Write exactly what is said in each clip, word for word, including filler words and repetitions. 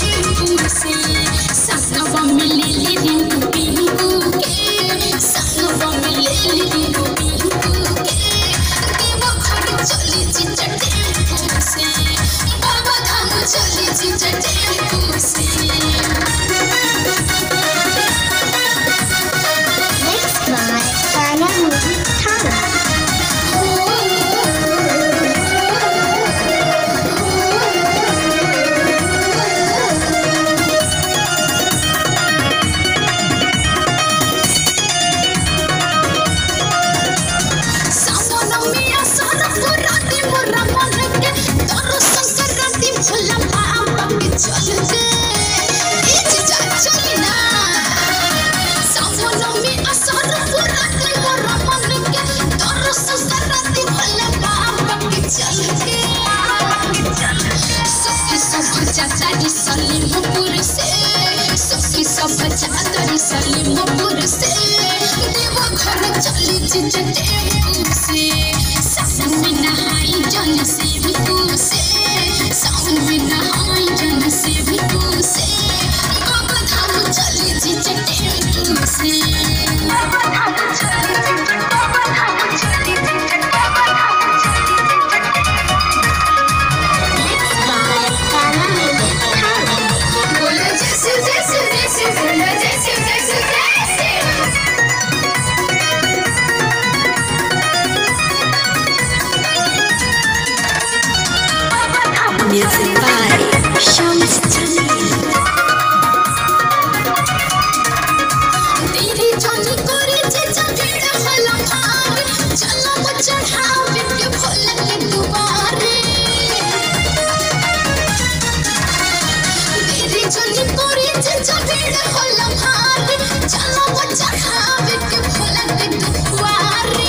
Tempo से संगवा में ले ले रिंकू पिंकू के संगवा में ले ले रिंकू पिंकू के देवा घर चली जीजा टेम्पू से बाबा धाम चली जीजा टेम्पू से Mixed by Sana Music Thana. चाचारी Salimpur से सखी सब चाचारी सलीमपुर से देवा घर चली जीजा टेम्पू से सावन में नहाई जन सेवकू से सावन में नहाई जन सेवकू से बाबा धाम चली जीजा टेम्पू से बाबा धाम चली जीजा बाबा धाम चली जीजा बाबा धाम चली बोलो जैसे जैसे जैसे बोलो जैसे जैसे जैसे Music by Shams Jamil. तेरी जानी करे जीजा भीड़ होला भाग चलो वो चढ़ावे के भोला के दुआरे तेरी जानी करे जीजा भीड़ होला भाग चलो वो चढ़ावे के भोला के दुआरे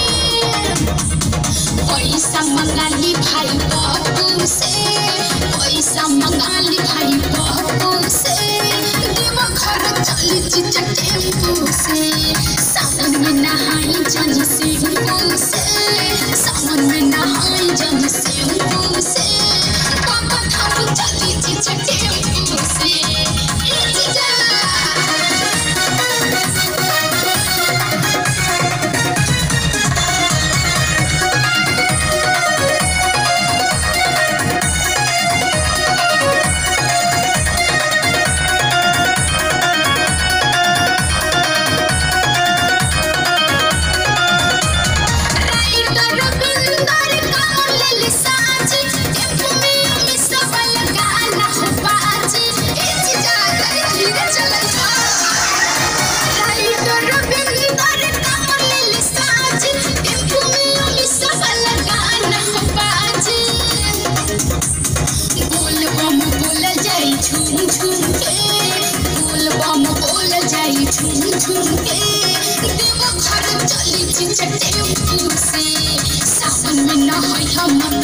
पैसा मंगाली भाई बापू से पैसा मंगाली भाई बापू से देवा घर चली जीजा टेम्पू से सावन में नहाई जन सेवकू से सावन में नहाई जन सेवकू से बाबा धाम चली जीजा टेम्पू से ए जीजा टेम्पू से सावन में नहाई हम